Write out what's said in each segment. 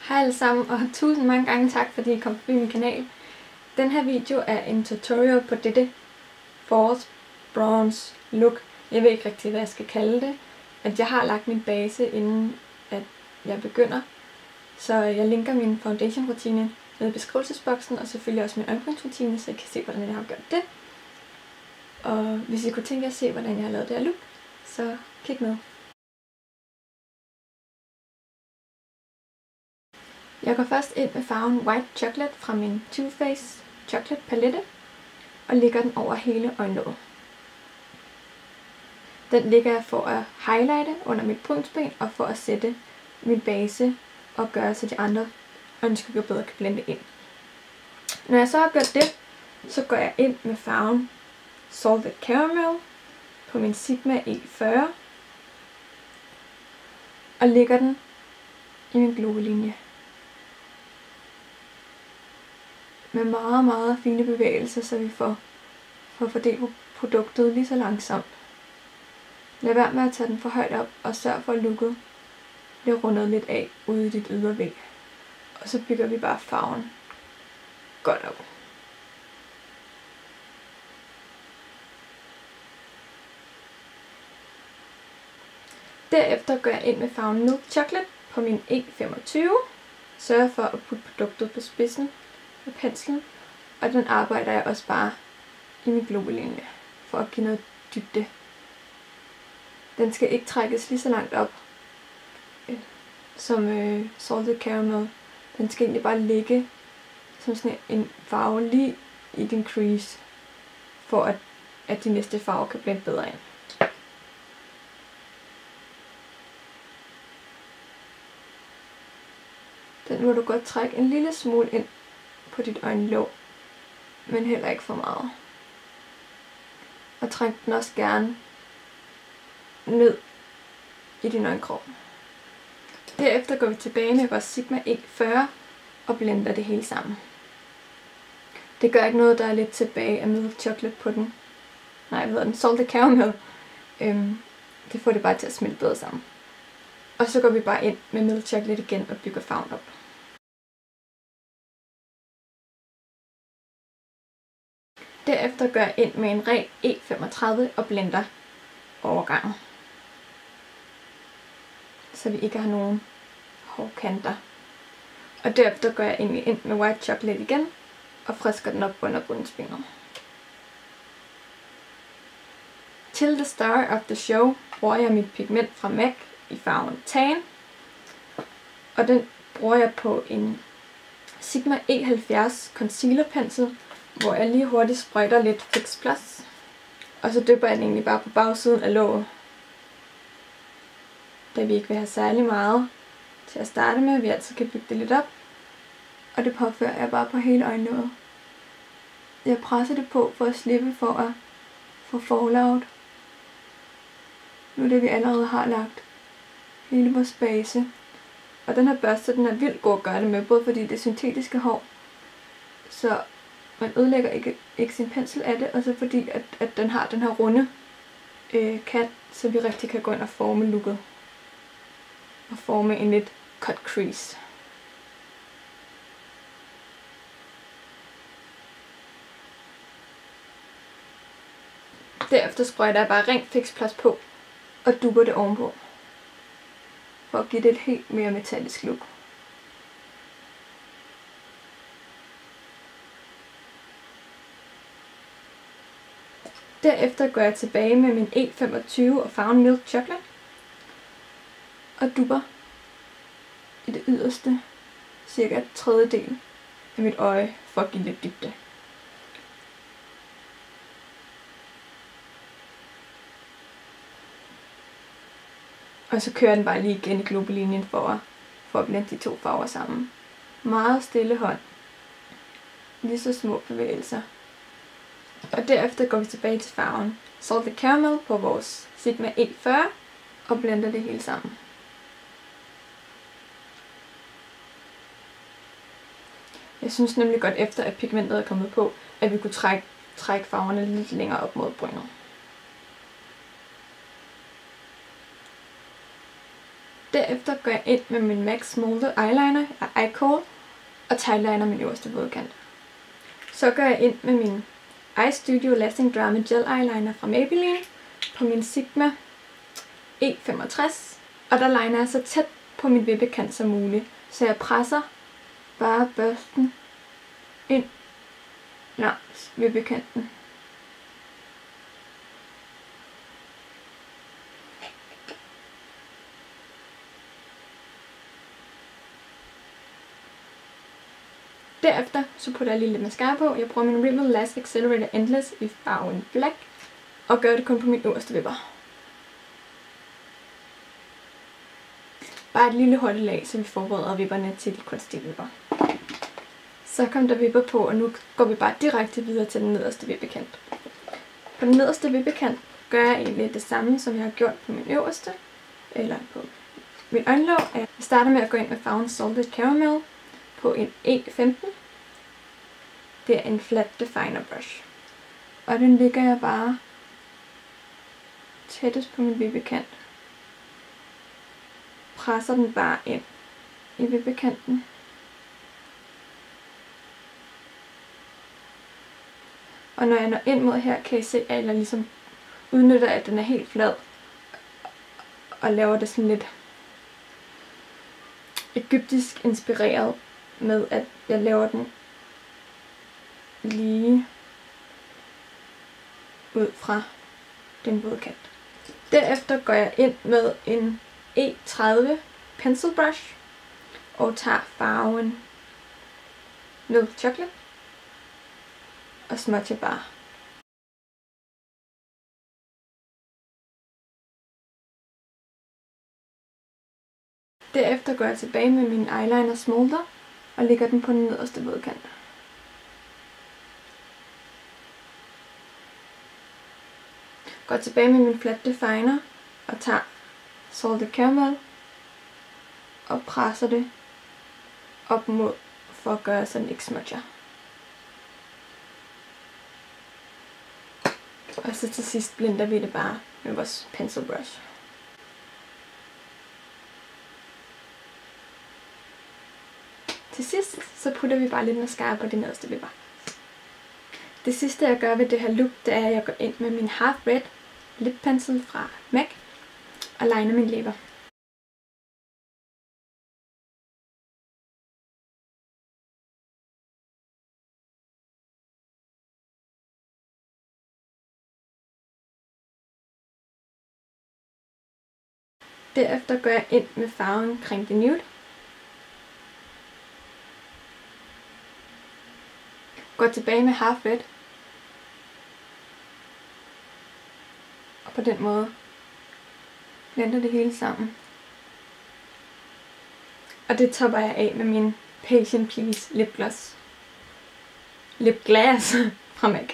Hej alle sammen, og tusind mange gange tak, fordi I kom forbi min kanal. Den her video er en tutorial på dette Forest Bronze look. Jeg ved ikke rigtig, hvad jeg skal kalde det. At jeg har lagt min base, inden at jeg begynder. Så jeg linker min foundation rutine nede i beskrivelsesboksen, og selvfølgelig også min øjenbrynsrutine, så I kan se, hvordan jeg har gjort det. Og hvis I kunne tænke jer at se, hvordan jeg har lavet det her look, så kig med. Jeg går først ind med farven White Chocolate fra min Too Faced Chocolate palette og lægger den over hele øjenlåget. Den lægger jeg for at highlighte under mit brynsben og for at sætte min base og gøre, så de andre øjenskygger bedre kan blende ind. Når jeg så har gjort det, så går jeg ind med farven Salted Caramel på min Sigma E40 og lægger den i min globelinje. Med meget fine bevægelser, så vi får fordelt produktet lige så langsomt. Lad være med at tage den for højt op, og sørg for at looket bliver rundet lidt af ude i dit ydervæg. Og så bygger vi bare farven godt op. Derefter går jeg ind med farven Milk Chocolate på min E25. Sørg for at putte produktet på spidsen med penslen, og den arbejder jeg også bare i min globelinje for at give noget dybde. Den skal ikke trækkes lige så langt op som Salted Caramel. Den skal egentlig bare ligge som sådan en farve lige i din crease, for at de næste farver kan blende bedre ind. Den må du godt trække en lille smule ind på dit øjenlåg, men heller ikke for meget. Og træk den også gerne ned i din øjenkrog. Derefter går vi tilbage med vores Sigma E40 og blender det hele sammen. Det gør ikke noget, der er lidt tilbage af milk chocolate på den. Nej, hvad hedder den? Salted Caramel. Det får det bare til at smelte bedre sammen. Og så går vi bare ind med milk chocolate igen og bygger farven op. Derefter går jeg ind med en ren E35 og blender overgangen, så vi ikke har nogen hårde kanter. Og derefter går jeg ind med White Chocolate igen og frisker den op under brynsbenet. Til the star of the show bruger jeg mit pigment fra MAC i farven Tan, og den bruger jeg på en Sigma E70 concealer pensel, hvor jeg lige hurtigt sprøjter lidt Fix Plus, og så dypper jeg den egentlig bare på bagsiden af låget, da vi ikke vil have særlig meget til at starte med, vi altid kan bygge det lidt op, og det påfører jeg bare på hele øjenlåget. Jeg presser det på for at slippe for at få fallout. Nu er det, vi allerede har lagt hele vores base, og den her børste, den er vildt god at gøre det med, både fordi det er syntetiske hår, så man ødelægger ikke sin pensel af det, og så fordi at den har den her runde kat, så vi rigtig kan gå ind og forme looket. Og forme en lidt cut crease. Derefter sprøjter jeg bare rent Fix Plus på og dupper det ovenpå, for at give det et helt mere metallisk look. Derefter går jeg tilbage med min E25 og farven Milk Chocolate og dupper i det yderste, cirka en tredjedel af mit øje, for at give lidt dybde. Og så kører den bare lige igen i globelinjen for at blende de to farver sammen. Meget stille hånd. Lige så små bevægelser. Og derefter går vi tilbage til farven Salted Caramel på vores Sigma E40 og blender det hele sammen. Jeg synes nemlig godt, efter at pigmentet er kommet på, at vi kunne trække farverne lidt længere op mod brynet. Derefter går jeg ind med min MAC Smolder Eyeliner af iKOL og tightliner min øverste vådkant. Så går jeg ind med min Eye Studio Lasting Drama Gel Eyeliner fra Maybelline på min Sigma E65. Og der liner jeg så tæt på min vippekant som muligt, så jeg presser bare børsten ind langs vippekanten. Derefter så putter jeg lige lidt mascara på. Jeg bruger min Rimmel Lash Accelerator Endless i farven Black og gør det kun på min øverste vipper. Bare et lille hurtigt lag, så vi forbereder vipperne til de kunstige vipper. Så kom der vipper på, og nu går vi bare direkte videre til den nederste vippekant. På den nederste vippekant gør jeg egentlig det samme, som jeg har gjort på min øverste, eller på min øjenlåg. Jeg starter med at gå ind med farven Salted Caramel på en E15. Det er en flat definer brush. Og den lægger jeg bare tættest på min vippekant. Presser den bare ind i vippekanten. Og når jeg når ind mod her, kan I se, at jeg ligesom udnytter, at den er helt flad. Og laver det sådan lidt egyptisk inspireret med, at jeg laver den lige ud fra den vådkant. Derefter går jeg ind med en E30 pencil brush og tager farven Milk Chocolate og smudger bare. Derefter går jeg tilbage med min eyeliner Smolder og lægger den på den nederste vådkant. Går tilbage med min flat definer og tager Salted Caramel og presser det op mod for at gøre, så den ikke smudger. Og så til sidst blender vi det bare med vores pencil brush. Til sidst så putter vi bare lidt mascara på de nederste vipper. Det sidste jeg gør ved det her look, det er at jeg går ind med min Half Red Lip Pencil fra MAC og liner mine læber. Derefter går jeg ind med farven Creme Nude. Går tilbage med Half Red. Og på den måde blender det hele sammen. Og det topper jeg af med min Patient Please Lip Gloss. Lip Glass fra MAC.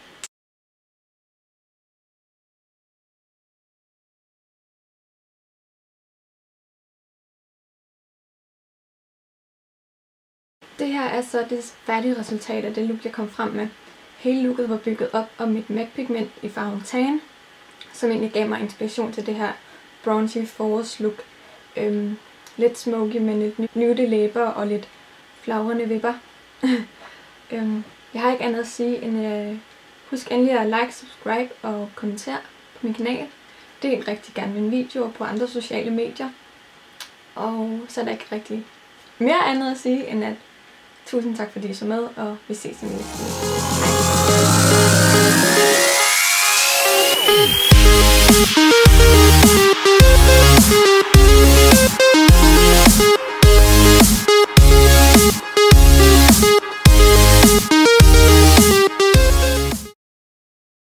Det her er så det færdige resultat af det look, jeg kom frem med. Hele looket var bygget op om mit MAC pigment i farven Tan, som egentlig gav mig inspiration til det her bronzy forårslook. Lidt smoky med lidt nude læber og lidt flagrende vipper. Jeg har ikke andet at sige end husk endelig at like, subscribe og kommentere på min kanal. Del rigtig gerne mine videoer på andre sociale medier. Og så er der ikke rigtig mere andet at sige end at tusind tak fordi I så med, og vi ses i min næste video.